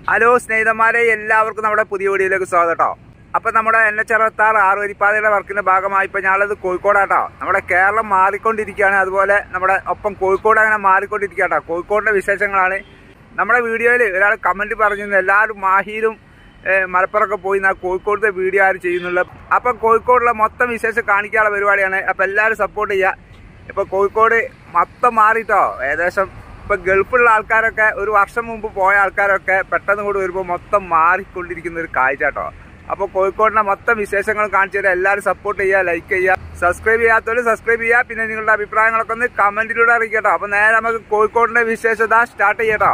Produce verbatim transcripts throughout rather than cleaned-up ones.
Hello സ്നേഹിതന്മാരെ, എല്ലാവർക്കും നമ്മുടെ പുതിയ വീഡിയോയിലേക്ക് സ്വാഗതം കേട്ടോ. അപ്പം നമ്മുടെ എൻ എച്ച് അറുപത്താറ് ആറ് വരിപ്പാതയുടെ വർക്കിന്റെ ഭാഗമായി ഇപ്പം ഞാനുള്ളത് കോഴിക്കോടാട്ടോ. നമ്മുടെ കേരളം മാറിക്കൊണ്ടിരിക്കുകയാണ്, അതുപോലെ നമ്മുടെ ഒപ്പം കോഴിക്കോട് അങ്ങനെ മാറിക്കൊണ്ടിരിക്കുക കേട്ടോ. കോഴിക്കോടിന്റെ വിശേഷങ്ങളാണ് നമ്മുടെ വീഡിയോയിൽ. ഒരാൾ കമന്റ് പറഞ്ഞിരുന്നു, എല്ലാവരും മാഹിയിലും മലപ്പുറമൊക്കെ പോയി എന്നാൽ കോഴിക്കോടത്തെ വീഡിയോ ആരും ചെയ്യുന്നുള്ളത്. അപ്പം കോഴിക്കോടുള്ള മൊത്തം വിശേഷം കാണിക്കാനുള്ള പരിപാടിയാണ്. അപ്പം എല്ലാവരും സപ്പോർട്ട് ചെയ്യുക. ഇപ്പം കോഴിക്കോട് മൊത്തം മാറിയിട്ടോ. ഏകദേശം ഇപ്പം ഗൾഫുള്ള ആൾക്കാരൊക്കെ ഒരു വർഷം മുമ്പ് പോയ ആൾക്കാരൊക്കെ പെട്ടെന്ന് കൂടി വരുമ്പോൾ മൊത്തം മാറിക്കൊണ്ടിരിക്കുന്ന ഒരു കാഴ്ച കേട്ടോ. അപ്പോൾ കോഴിക്കോടിന്റെ മൊത്തം വിശേഷങ്ങൾ കാണിച്ചു തരാം. എല്ലാവരും സപ്പോർട്ട് ചെയ്യുക, ലൈക്ക് ചെയ്യുക, സബ്സ്ക്രൈബ് ചെയ്യാത്തവർ സബ്സ്ക്രൈബ് ചെയ്യുക. പിന്നെ നിങ്ങളുടെ അഭിപ്രായങ്ങളൊക്കെ ഒന്ന് കമന്റിലൂടെ അറിയിക്കട്ടോ. അപ്പം നേരെ നമുക്ക് കോഴിക്കോടിന്റെ വിശേഷത സ്റ്റാർട്ട് ചെയ്യട്ടോ.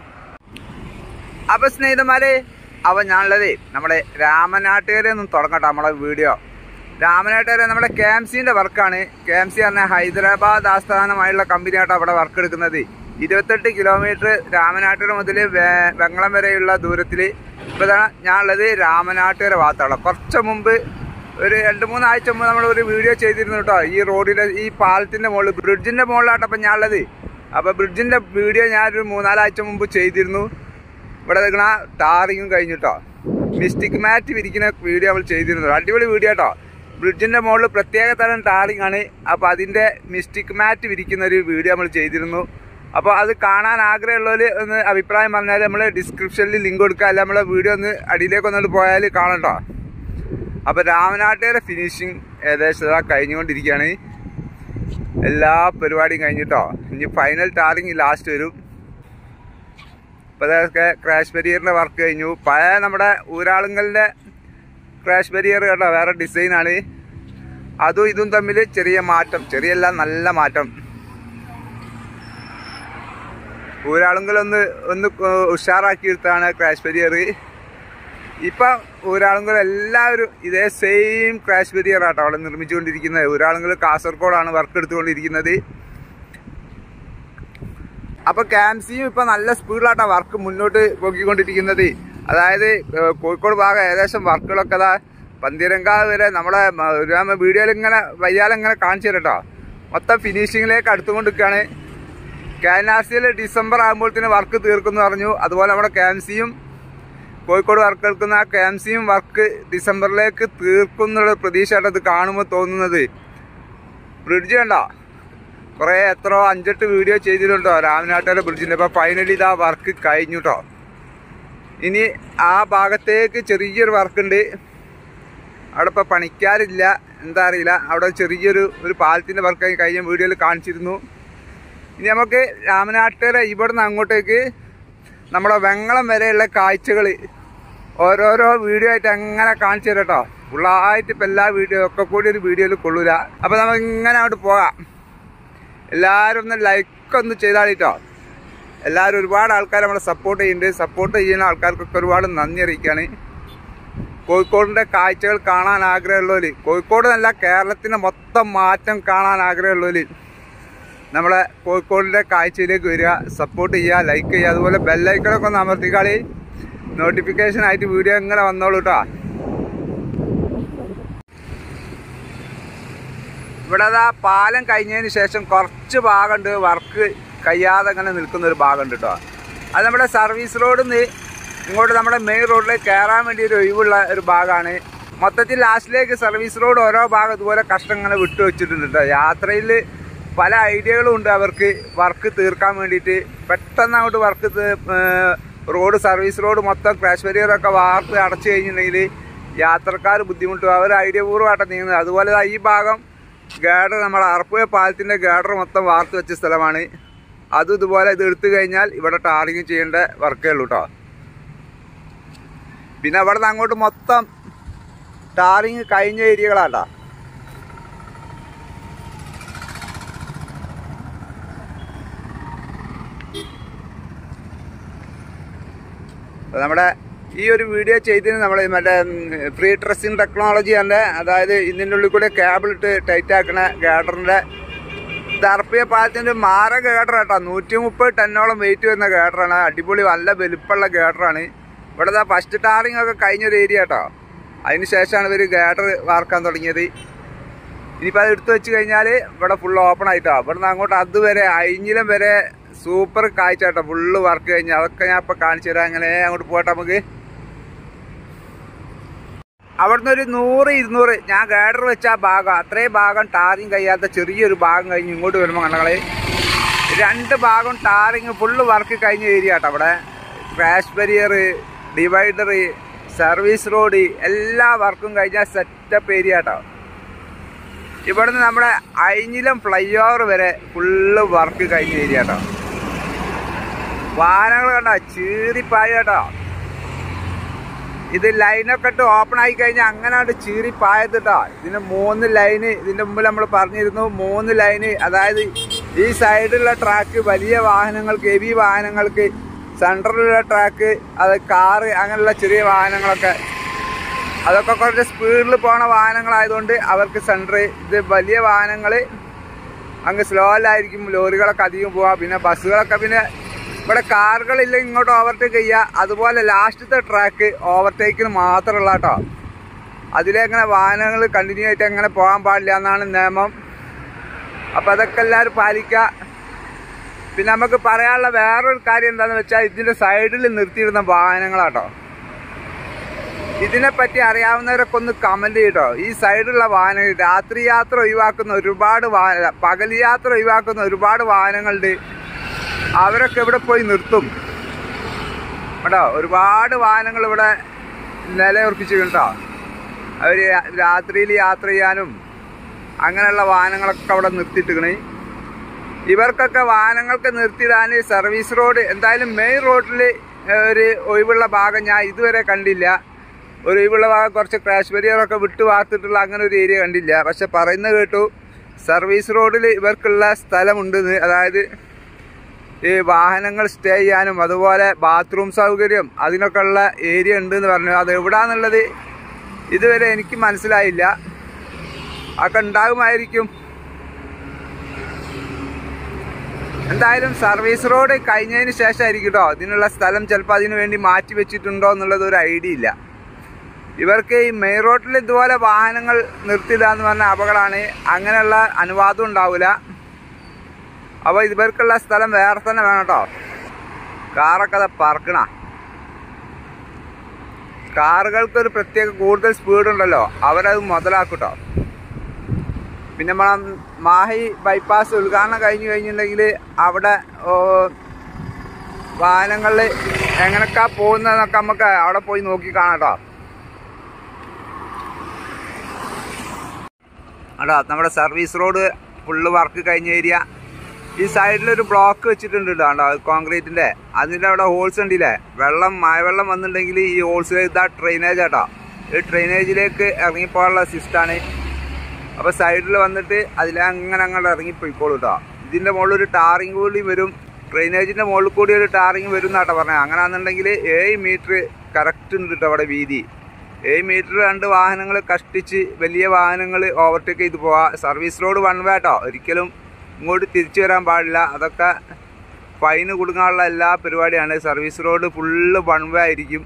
അപ്പം സ്നേഹിതന്മാരെ, അപ്പം ഞാനുള്ളത് നമ്മുടെ രാമനാട്ടുകരയിൽ നിന്നും തുടങ്ങട്ടോ നമ്മളെ വീഡിയോ. രാമനാട്ടുകര നമ്മുടെ കെ എം സിന്റെ വർക്കാണ്. കെ എം സി പറഞ്ഞ ഹൈദരാബാദ് ആസ്ഥാനമായുള്ള കമ്പനിയാട്ടോ അവിടെ വർക്ക് എടുക്കുന്നത്. ഇരുപത്തെട്ട് കിലോമീറ്റർ രാമനാട്ടുകര മുതൽ വെങ്ങളം വരെയുള്ള ദൂരത്തിൽ. ഇപ്പോൾ ഞാനുള്ളത് രാമനാട്ടുകര ഭാഗത്താണ്. കുറച്ച് മുമ്പ് ഒരു രണ്ട് മൂന്നാഴ്ച മുമ്പ് നമ്മൾ ഒരു വീഡിയോ ചെയ്തിരുന്നു കേട്ടോ. ഈ റോഡിലെ ഈ പാലത്തിന്റെ മുകളിൽ ബ്രിഡ്ജിന്റെ മുകളിലാട്ടോ അപ്പം ഞാനുള്ളത്. അപ്പോൾ ബ്രിഡ്ജിന്റെ വീഡിയോ ഞാനൊരു മൂന്നാലാഴ്ച മുമ്പ് ചെയ്തിരുന്നു. ഇവിടെ നിൽക്കണ ടാറിങ്ങും കഴിഞ്ഞിട്ടോ. മിസ്റ്റിക് മാറ്റ് വിരിക്കുന്ന വീഡിയോ നമ്മൾ ചെയ്തിരുന്നു. അടിപൊളി വീഡിയോ കേട്ടോ. ബ്രിഡ്ജിന്റെ മുകളിൽ പ്രത്യേക തരം ടാറിങ് ആണ്. അപ്പോൾ അതിന്റെ മിസ്റ്റിക് മാറ്റ് വിരിക്കുന്ന ഒരു വീഡിയോ നമ്മൾ ചെയ്തിരുന്നു. അപ്പോൾ അത് കാണാൻ ആഗ്രഹമുള്ളവർ ഒന്ന് അഭിപ്രായം പറഞ്ഞാൽ നമ്മൾ ഡിസ്ക്രിപ്ഷനിൽ ലിങ്ക് കൊടുക്കുക. അല്ല നമ്മളെ വീഡിയോ ഒന്ന് അടിയിലേക്ക് ഒന്നുകൊണ്ട് പോയാൽ കാണട്ടോ. അപ്പോൾ രാമനാട്ടുകര ഫിനിഷിങ് ഏകദേശം കഴിഞ്ഞുകൊണ്ടിരിക്കുകയാണ്. എല്ലാ പരിപാടിയും കഴിഞ്ഞിട്ടോ. ഇനി ഫൈനൽ ടാറിങ് ലാസ്റ്റ് വരും. അപ്പോൾ അതൊക്കെ ക്രാഷ് ബാരിയറിൻ്റെ വർക്ക് കഴിഞ്ഞു. പഴയ നമ്മുടെ ഊരാളുങ്കലിൻ്റെ ക്രാഷ് ബാരിയർ കേട്ടോ, വേറെ ഡിസൈനാണ്. അതും ഇതും തമ്മിൽ ചെറിയ മാറ്റം, ചെറിയല്ല നല്ല മാറ്റം. ഊരാളുങ്കലൊന്ന് ഒന്ന് ഉഷാറാക്കി എടുത്താണ് ക്രാഷ് ബാരിയർ. ഇപ്പം ഊരാളുങ്കൽ എല്ലാവരും ഇതേ സെയിം ക്രാഷ് ബാരിയർ ആട്ടോ അവിടെ നിർമ്മിച്ചുകൊണ്ടിരിക്കുന്നത്. ഊരാളുങ്കൽ കാസർഗോഡാണ് വർക്ക് എടുത്തുകൊണ്ടിരിക്കുന്നത്. അപ്പോൾ കെ എം സിയും ഇപ്പം നല്ല സ്പീഡിലാട്ടോ വർക്ക് മുന്നോട്ട് പോക്കിക്കൊണ്ടിരിക്കുന്നത്. അതായത് കോഴിക്കോട് ഭാഗം ഏകദേശം വർക്കുകളൊക്കെ അതാ പന്തിരങ്കാവ് വരെ നമ്മളെ വീഡിയോയിൽ ഇങ്ങനെ വയ്യാലിങ്ങനെ കാണിച്ചു തരട്ടോ. മൊത്തം ഫിനിഷിങ്ങിലേക്ക് അടുത്തുകൊണ്ടിരിക്കുകയാണ്. കെ എൻ ആർ സിയിൽ ഡിസംബർ ആകുമ്പോഴത്തേന് വർക്ക് തീർക്കുമെന്ന് പറഞ്ഞു. അതുപോലെ നമ്മുടെ കെ എം സിയും കോഴിക്കോട് വർക്ക് എടുക്കുന്ന കെ എം സിയും വർക്ക് ഡിസംബറിലേക്ക് തീർക്കും എന്നുള്ള പ്രതീക്ഷയായിട്ട് അത് കാണുമ്പോൾ തോന്നുന്നത്. ബ്രിഡ്ജ് കണ്ടോ, കുറേ എത്രയോ അഞ്ചെട്ട് വീഡിയോ ചെയ്തിട്ടുണ്ടോ രാമനാട്ടുകര ബ്രിഡ്ജിൻ്റെ. ഇപ്പോൾ ഫൈനലി ഇതാ വർക്ക് കഴിഞ്ഞു കേട്ടോ. ഇനി ആ ഭാഗത്തേക്ക് ചെറിയൊരു വർക്കുണ്ട്. അവിടെ ഇപ്പോൾ പണിക്കാരില്ല, എന്താ അറിയില്ല. അവിടെ ചെറിയൊരു ഒരു പാലത്തിൻ്റെ വർക്ക് കഴിഞ്ഞ വീഡിയോയിൽ കാണിച്ചിരുന്നു. ഇനി നമുക്ക് രാമനാട്ടുകര ഇവിടുന്ന് അങ്ങോട്ടേക്ക് നമ്മുടെ വെങ്ങളം വരെയുള്ള കാഴ്ചകൾ ഓരോരോ വീഡിയോ ആയിട്ട് അങ്ങനെ കാണിച്ചു തരാം കേട്ടോ. ഫുള്ളായിട്ട് ഇപ്പം എല്ലാ വീഡിയോ ഒക്കെ കൂടി ഒരു വീഡിയോയിൽ കൊള്ളൂല. അപ്പോൾ നമുക്ക് ഇങ്ങനെ അങ്ങോട്ട് പോകാം. എല്ലാവരും ഒന്ന് ലൈക്ക് ഒന്ന് ചെയ്താൽ കേട്ടോ. എല്ലാവരും ഒരുപാട് ആൾക്കാർ നമ്മളെ സപ്പോർട്ട് ചെയ്യുന്നുണ്ട്. സപ്പോർട്ട് ചെയ്യുന്ന ആൾക്കാർക്കൊക്കെ ഒരുപാട് നന്ദി അറിയിക്കുകയാണ്. കോഴിക്കോടിൻ്റെ കാഴ്ചകൾ കാണാൻ ആഗ്രഹമുള്ളവർ, കോഴിക്കോട് നല്ല കേരളത്തിൻ്റെ മൊത്തം മാറ്റം കാണാൻ ആഗ്രഹമുള്ളവർ നമ്മളെ കോഴിക്കോടിൻ്റെ കാഴ്ചയിലേക്ക് വരിക, സപ്പോർട്ട് ചെയ്യുക, ലൈക്ക് ചെയ്യുക. അതുപോലെ ബെല്ലൈക്കണൊക്കെ ഒന്ന് അമർത്തിക്കാളി, നോട്ടിഫിക്കേഷൻ ആയിട്ട് വീഡിയോ ഇങ്ങനെ വന്നോളൂ കേട്ടോ. ഇവിടെ അതാ പാലം കഴിഞ്ഞതിന് ശേഷം കുറച്ച് ഭാഗമുണ്ട് വർക്ക് കഴിയാതെ അങ്ങനെ നിൽക്കുന്ന ഒരു ഭാഗമുണ്ട് കേട്ടോ. അത് നമ്മുടെ സർവീസ് റോഡിൽ നിന്ന് ഇങ്ങോട്ട് നമ്മുടെ മെയിൻ റോഡിലേക്ക് കയറാൻ വേണ്ടി ഒരു ഒഴിവുള്ള ഒരു ഭാഗമാണ്. മൊത്തത്തിൽ ലാസ്റ്റിലേക്ക് സർവീസ് റോഡ് ഓരോ ഭാഗം ഇതുപോലെ കഷ്ടം ഇങ്ങനെ വിട്ടു വെച്ചിട്ടുണ്ട് കേട്ടോ. യാത്രയിൽ പല ഐഡിയകളും ഉണ്ട് അവർക്ക് വർക്ക് തീർക്കാൻ വേണ്ടിയിട്ട്. പെട്ടെന്ന് അങ്ങോട്ട് വർക്ക് റോഡ് സർവീസ് റോഡ് മൊത്തം ക്രാഷ് ബാരിയറൊക്കെ വാർത്ത് അടച്ചു കഴിഞ്ഞിട്ടുണ്ടെങ്കിൽ യാത്രക്കാർ ബുദ്ധിമുട്ടും. അവർ ഐഡിയ പൂർവ്വമായിട്ട് നീങ്ങുന്നത്. അതുപോലെ ഈ ഭാഗം ഗാഡർ, നമ്മുടെ അറപ്പുഴ പാലത്തിൻ്റെ ഗാഡർ മൊത്തം വാർത്ത് വെച്ച സ്ഥലമാണ്. അതും ഇതുപോലെ ഇത് എടുത്തു കഴിഞ്ഞാൽ ഇവിടെ ടാറിങ് ചെയ്യേണ്ട വർക്കേ ഉള്ളൂ കേട്ടോ. പിന്നെ അവിടെ നിന്ന് അങ്ങോട്ട് മൊത്തം ടാറിങ് കഴിഞ്ഞ ഏരിയകളാട്ടോ. നമ്മുടെ ഈ ഒരു വീഡിയോ ചെയ്തതിന് നമ്മൾ മറ്റേ ഫ്രീ ട്രസ്സിങ് ടെക്നോളജി തന്നെ, അതായത് ഇതിൻ്റെ ഉള്ളിൽ കൂടെ കേബിൾ ഇട്ട് ടൈറ്റ് ആക്കണ ഗാഡറിൻ്റെ ദർപ്പിയ പാലത്തിൻ്റെ മാര ഗാഡർ കേട്ടോ. നൂറ്റി മുപ്പത് ടന്നോളം വെയിറ്റ് വരുന്ന ഗാഡറാണ്. അടിപൊളി നല്ല വലുപ്പമുള്ള ഗാഡറാണ്. ഇവിടെ ഫസ്റ്റ് ടാറിങ് ഒക്കെ കഴിഞ്ഞൊരു ഏരിയ കേട്ടോ. അതിന് ശേഷമാണ് ഇവർ ഗാഡർ വാർക്കാൻ തുടങ്ങിയത്. ഇനിയിപ്പോൾ അത് എടുത്തു വെച്ച് കഴിഞ്ഞാൽ ഇവിടെ ഫുൾ ഓപ്പൺ ആയിട്ടോ. ഇവിടെ നിന്ന് അങ്ങോട്ട് അതുവരെ അയിഞ്ഞിലം വരെ സൂപ്പർ കാഴ്ച കേട്ടോ. ഫുള്ള് വർക്ക് കഴിഞ്ഞ് അതൊക്കെ ഞാൻ ഇപ്പം കാണിച്ചു തരാം. അങ്ങനെ അങ്ങോട്ട് പോകട്ടെ നമുക്ക്. അവിടുന്ന് ഒരു നൂറ് ഇരുന്നൂറ് ഞാൻ ഗൈഡർ വെച്ച ആ ഭാഗം, അത്രയും ഭാഗം ടാറിങ് കഴിയാത്ത ചെറിയൊരു ഭാഗം കഴിഞ്ഞ് ഇങ്ങോട്ട് വരുമ്പോൾ കണ്ണങ്ങളെ രണ്ട് ഭാഗം ടാറിങ് ഫുള്ള് വർക്ക് കഴിഞ്ഞ ഏരിയ കേട്ടോ. അവിടെ crash barrier, divider, service road എല്ലാ വർക്കും കഴിഞ്ഞാൽ സെറ്റപ്പ് ഏരിയ കേട്ടോ. ഇവിടുന്ന് നമ്മുടെ അയിഞ്ഞിലം ഫ്ലൈ ഓവർ വരെ ഫുള്ള് വർക്ക് കഴിഞ്ഞ ഏരിയ കേട്ടോ. വാഹനങ്ങൾ കണ്ടോ ചീറിപ്പായ കേട്ടോ. ഇത് ലൈനൊക്കെ ഇട്ട് ഓപ്പൺ ആയി കഴിഞ്ഞാൽ അങ്ങനെ ചീറിപ്പായത് കേട്ടോ. ഇതിന് മൂന്ന് ലൈന് ഇതിൻ്റെ മുമ്പിൽ നമ്മൾ പറഞ്ഞിരുന്നു. മൂന്ന് ലൈന്, അതായത് ഈ സൈഡിലുള്ള ട്രാക്ക് വലിയ വാഹനങ്ങൾക്ക്, ഹെവി വാഹനങ്ങൾക്ക്, സെൻട്രലിലുള്ള ട്രാക്ക് അത് കാറ് അങ്ങനെയുള്ള ചെറിയ വാഹനങ്ങളൊക്കെ, അതൊക്കെ കുറച്ച് സ്പീഡിൽ പോണ വാഹനങ്ങളായതുകൊണ്ട് അവർക്ക് സെൻറ്റർ. ഇത് വലിയ വാഹനങ്ങൾ അങ്ങ് സ്ലോയിലായിരിക്കും, ലോറികളൊക്കെ അധികം പോവാം. പിന്നെ ബസ്സുകളൊക്കെ, പിന്നെ ഇവിടെ കാറുകളില്ല ഇങ്ങോട്ട് ഓവർടേക്ക് ചെയ്യുക. അതുപോലെ ലാസ്റ്റത്തെ ട്രാക്ക് ഓവർടേക്കിന് മാത്രമുള്ള കേട്ടോ. അതിലെങ്ങനെ വാഹനങ്ങൾ കണ്ടിന്യൂ ആയിട്ട് അങ്ങനെ പോകാൻ പാടില്ല എന്നാണ് നിയമം. അപ്പം അതൊക്കെ എല്ലാവരും പാലിക്കുക. പിന്നെ നമുക്ക് പറയാനുള്ള വേറൊരു കാര്യം എന്താണെന്ന് വെച്ചാൽ ഇതിൻ്റെ സൈഡിൽ നിർത്തിയിടുന്ന വാഹനങ്ങളാട്ടോ. ഇതിനെപ്പറ്റി അറിയാവുന്നവരൊക്കെ ഒന്ന് കമൻറ്റ് ചെയ്യട്ടോ. ഈ സൈഡിലുള്ള വാഹനങ്ങൾ രാത്രി യാത്ര ഒഴിവാക്കുന്ന ഒരുപാട് വാഹന, പകൽ യാത്ര ഒഴിവാക്കുന്ന ഒരുപാട് വാഹനങ്ങളുണ്ട്. അവരൊക്കെ ഇവിടെ പോയി നിർത്തും കേട്ടോ. ഒരുപാട് വാഹനങ്ങൾ ഇവിടെ നിലയുറപ്പിച്ചിട്ടുണ്ടോ. അവർ രാത്രിയിൽ യാത്ര ചെയ്യാനും അങ്ങനെയുള്ള വാഹനങ്ങളൊക്കെ അവിടെ നിർത്തിയിട്ടിക്കണേ. ഇവർക്കൊക്കെ വാഹനങ്ങൾക്ക് നിർത്തിയിടാൻ സർവീസ് റോഡ്, എന്തായാലും മെയിൻ റോഡിൽ ഒരു ഒഴിവുള്ള ഭാഗം ഞാൻ ഇതുവരെ കണ്ടില്ല. ഒരു ഒഴിവുള്ള ഭാഗം കുറച്ച് ക്രാഷ് ബാരിയറൊക്കെ വിട്ട് വാർത്തിട്ടുള്ള അങ്ങനെ ഒരു ഏരിയ കണ്ടില്ല. പക്ഷെ പറയുന്നത് കേട്ടു സർവീസ് റോഡിൽ ഇവർക്കുള്ള സ്ഥലമുണ്ടെന്ന്. അതായത് ഈ വാഹനങ്ങൾ സ്റ്റേ ചെയ്യാനും അതുപോലെ ബാത്റൂം സൗകര്യം അതിനൊക്കെ ഉള്ള ഏരിയ ഉണ്ടെന്ന് പറഞ്ഞു. അത് എവിടാന്നുള്ളത് ഇതുവരെ എനിക്ക് മനസ്സിലായില്ല. അതൊക്കെ ഉണ്ടാകുമായിരിക്കും. എന്തായാലും സർവീസ് റോഡ് കഴിഞ്ഞതിന് ശേഷമായിരിക്കും കേട്ടോ ഇതിനുള്ള സ്ഥലം ചിലപ്പോൾ അതിനു വേണ്ടി മാറ്റി വെച്ചിട്ടുണ്ടോ എന്നുള്ളത് ഒരു ഐഡിയ ഇല്ല. ഇവർക്ക് ഈ മെയിൻ റോഡിൽ ഇതുപോലെ വാഹനങ്ങൾ നിർത്തിയിടുക എന്ന് പറഞ്ഞാൽ അപകടമാണ്. അങ്ങനെയുള്ള അനുവാദം ഉണ്ടാവില്ല. അപ്പോൾ ഇവർക്കുള്ള സ്ഥലം വേറെ തന്നെ വേണം കേട്ടോ. കാറൊക്കെ അത് പറക്കണ കാറുകൾക്കൊരു പ്രത്യേക കൂടുതൽ സ്പീഡുണ്ടല്ലോ, അവരത് മുതലാക്കും കേട്ടോ. പിന്നെ നമ്മളെ മാഹി ബൈപ്പാസ് ഉദ്ഘാടനം കഴിഞ്ഞ് കഴിഞ്ഞിട്ടുണ്ടെങ്കിൽ അവിടെ വാഹനങ്ങളിൽ എങ്ങനെയൊക്കെ പോകുന്നതെന്നൊക്കെ നമുക്ക് അവിടെ പോയി നോക്കി കാണാം കേട്ടോ. കേട്ടോ നമ്മുടെ സർവീസ് റോഡ് ഫുള്ള് വർക്ക് കഴിഞ്ഞ ഏരിയ. ഈ സൈഡിലൊരു ബ്ലോക്ക് വെച്ചിട്ടുണ്ട് കേട്ടോ, കോൺക്രീറ്റിൻ്റെ. അതിൻ്റെ അവിടെ ഹോൾസ് ഉണ്ടില്ലേ, വെള്ളം മഴവെള്ളം വന്നിട്ടുണ്ടെങ്കിൽ ഈ ഹോൾസ് ഇതാ ഡ്രെയിനേജ് കേട്ടോ. ഈ ഡ്രെയിനേജിലേക്ക് ഇറങ്ങിപ്പോകാനുള്ള സിസ്റ്റമാണ്. അപ്പോൾ സൈഡിൽ വന്നിട്ട് അതിലങ്ങനെ അങ്ങോട്ട് ഇറങ്ങിപ്പോയിക്കോളൂ കേട്ടോ. ഇതിൻ്റെ മുകളിൽ ഒരു ടാറിങ് കൂടി വരും, ഡ്രെയിനേജിൻ്റെ മുകളിൽ കൂടി ഒരു ടാറിങ് വരും എന്നാട്ടോ പറഞ്ഞത്. അങ്ങനെയാണെന്നുണ്ടെങ്കിൽ ഏഴ് മീറ്റർ കറക്റ്റ് ഉണ്ട് കേട്ടോ അവിടെ വീതി. ഏഴ് മീറ്റർ രണ്ട് വാഹനങ്ങൾ കഷ്ടിച്ച് വലിയ വാഹനങ്ങൾ ഓവർടേക്ക് ചെയ്ത് പോവാം. സർവീസ് റോഡ് വൺ വേ കേട്ടോ, ഒരിക്കലും ഇങ്ങോട്ട് തിരിച്ചു വരാൻ പാടില്ല. അതൊക്കെ ഫൈന് കൊടുക്കാനുള്ള എല്ലാ പരിപാടിയാണ്. Service road full one way ആയിരിക്കും.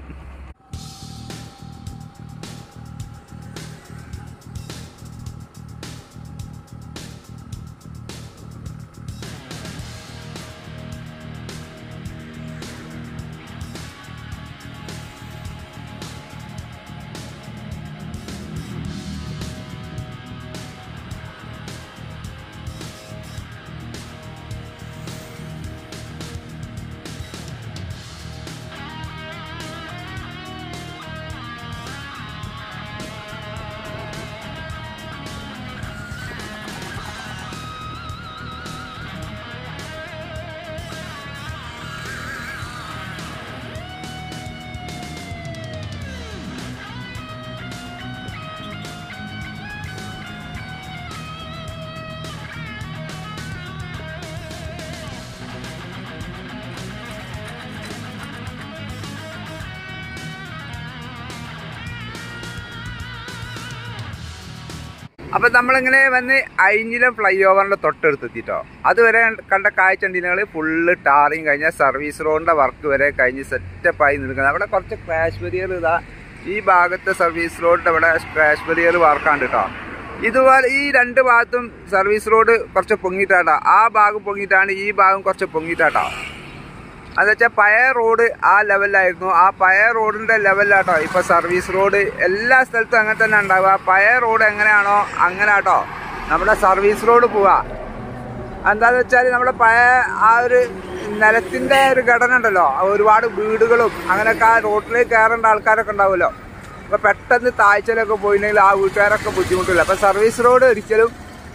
അപ്പം നമ്മളിങ്ങനെ വന്ന് അയിഞ്ഞിലം ഫ്ലൈ ഓവറിൻ്റെ തൊട്ടടുത്തെത്തിട്ടോ. അതുവരെ കണ്ട കാഴ്ച ഉണ്ടെങ്കിൽ ഫുള്ള് ടാറിങ് കഴിഞ്ഞാൽ സർവീസ് റോഡിൻ്റെ വർക്ക് വരെ കഴിഞ്ഞ് സെറ്റപ്പായി നിൽക്കുന്നത്. അവിടെ കുറച്ച് ക്രാഷ് ബാരിയർ ഇതാ ഈ ഭാഗത്തെ സർവീസ് റോഡിൻ്റെ അവിടെ ക്രാഷ് ബാരിയർ വർക്കാണ് കേട്ടോ. ഇതുപോലെ ഈ രണ്ട് ഭാഗത്തും സർവീസ് റോഡ് കുറച്ച് പൊങ്ങിയിട്ടാട്ടോ. ആ ഭാഗം പൊങ്ങിയിട്ടാണ്, ഈ ഭാഗം കുറച്ച് പൊങ്ങിയിട്ടാട്ടോ. അതെന്ന് വെച്ചാൽ പഴയ റോഡ് ആ ലെവലിലായിരുന്നു. ആ പഴയ റോഡിൻ്റെ ലെവലിലാട്ടോ ഇപ്പോൾ സർവീസ് റോഡ്. എല്ലാ സ്ഥലത്തും അങ്ങനെ തന്നെ ഉണ്ടാവുക. പഴയ റോഡ് എങ്ങനെയാണോ അങ്ങനെ ആട്ടോ നമ്മുടെ സർവീസ് റോഡ് പോവുക. എന്താണെന്ന് വെച്ചാൽ നമ്മുടെ പഴയ ആ ഒരു നിലത്തിൻ്റെ ഒരു ഘടന ഉണ്ടല്ലോ, ഒരുപാട് വീടുകളും അങ്ങനെയൊക്കെ ആ റോഡിലേക്ക് കയറേണ്ട ആൾക്കാരൊക്കെ ഉണ്ടാവുമല്ലോ. അപ്പോൾ പെട്ടെന്ന് താഴ്ചയിലൊക്കെ പോയിട്ടുണ്ടെങ്കിൽ ആ വീട്ടുകാരൊക്കെ ബുദ്ധിമുട്ടില്ല. അപ്പോൾ സർവീസ് റോഡ് ഒരിക്കലും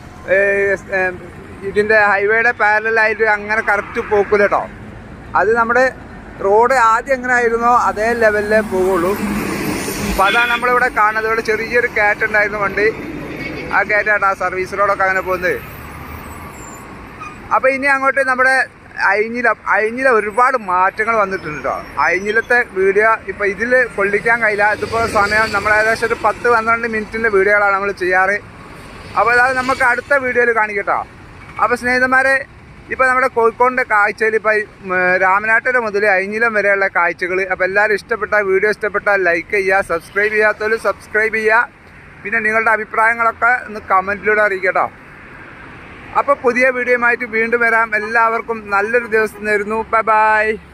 ഇതിൻ്റെ ഹൈവേയുടെ പാരലായിട്ട് അങ്ങനെ കറക്റ്റ് പോക്കില്ല കേട്ടോ. അത് നമ്മുടെ റോഡ് ആദ്യം എങ്ങനെ ആയിരുന്നോ അതേ ലെവലിലേ പോവുള്ളൂ. അപ്പോൾ അതാണ് നമ്മളിവിടെ കാണുന്നത്. ഇവിടെ ചെറിയൊരു കയറ്റം ഉണ്ടായിരുന്നു വണ്ടി. ആ കയറ്റാണ് ആ സർവീസ് റോഡൊക്കെ അങ്ങനെ പോകുന്നത്. അപ്പോൾ ഇനി അങ്ങോട്ട് നമ്മുടെ അയിഞ്ഞിലം അയിഞ്ഞില ഒരുപാട് മാറ്റങ്ങൾ വന്നിട്ടുണ്ട് കേട്ടോ. അയിഞ്ഞിലത്തെ വീഡിയോ ഇപ്പോൾ ഇതിൽ കൊള്ളിക്കാൻ കഴിയില്ല. ഇതിപ്പോൾ സമയം നമ്മൾ ഏകദേശം ഒരു പത്ത് പന്ത്രണ്ട് മിനിറ്റിൻ്റെ വീഡിയോകളാണ് നമ്മൾ ചെയ്യാറ്. അപ്പോൾ അത് നമുക്ക് അടുത്ത വീഡിയോയിൽ കാണിക്കട്ടോ. അപ്പോൾ സ്നേഹിതന്മാരെ, ഇപ്പോൾ നമ്മുടെ കോഴിക്കോടിൻ്റെ കാഴ്ചയിൽ ഇപ്പോൾ രാമനാട്ടുകര മുതൽ അയിഞ്ഞിലം വരെയുള്ള കാഴ്ചകൾ. അപ്പോൾ എല്ലാവരും ഇഷ്ടപ്പെട്ട വീഡിയോ ഇഷ്ടപ്പെട്ടാൽ ലൈക്ക് ചെയ്യുക, സബ്സ്ക്രൈബ് ചെയ്യാത്തവർ സബ്സ്ക്രൈബ് ചെയ്യുക. പിന്നെ നിങ്ങളുടെ അഭിപ്രായങ്ങളൊക്കെ ഒന്ന് കമൻറ്റിലൂടെ അറിയിക്കട്ടോ. അപ്പോൾ പുതിയ വീഡിയോയുമായിട്ട് വീണ്ടും വരാം. എല്ലാവർക്കും നല്ലൊരു ദിവസം നേരുന്നു. Bye by.